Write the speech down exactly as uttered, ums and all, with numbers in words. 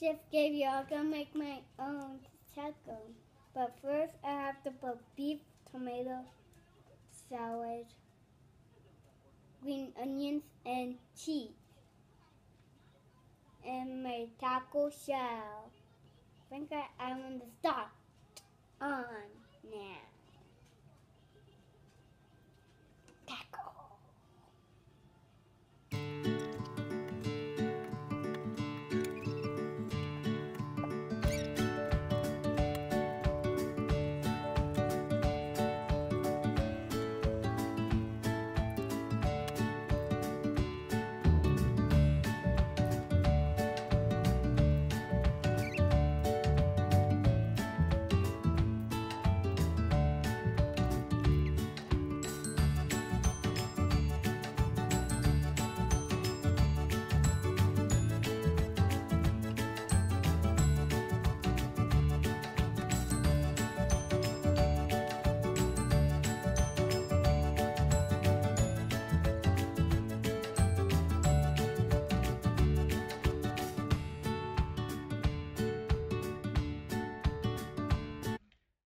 Chef Gabriel. I'm gonna make my own taco. But first, I have to put beef, tomato, salad, green onions, and cheese. And my taco shell. I think I, I want to start on.